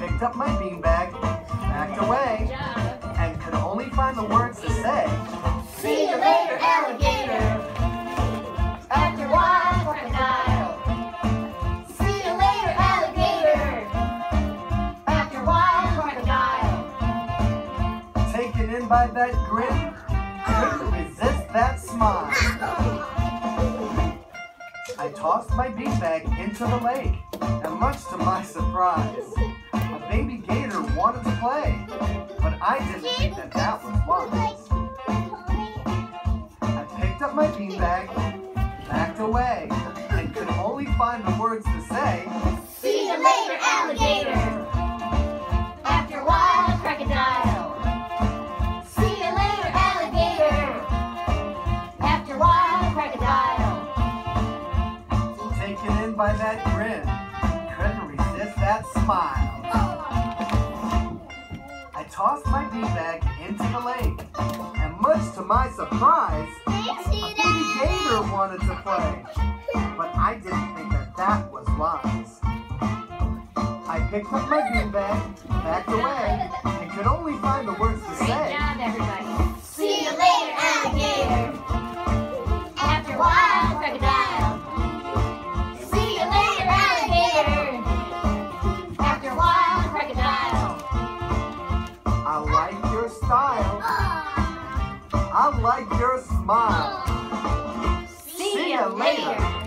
picked up my beanbag, backed away, and could only find the words to say, "See you later, alligator." After a while, crocodile. "See you later, alligator." After a while, crocodile. Taken in by that grin, couldn't resist that smile. I tossed my beanbag into the lake, and much to my surprise, a baby gator wanted to play, but I didn't think that that was wise. I picked up my beanbag, backed away, and could only find the words to say, "See you later, alligator." After a while, crocodile. "See you later, alligator." After a while, crocodile. Taken in by that grin, couldn't resist that smile. I tossed my beanbag into the lake, and much to my surprise, a baby gator wanted to play, but I didn't think that that was wise. I picked up my beanbag, backed away, and could only find the words to say, Great job, everybody. "See you later, alligator." After a while, crocodile. "See you later, alligator." After a while, crocodile. I like your style. I like your smile. See you later.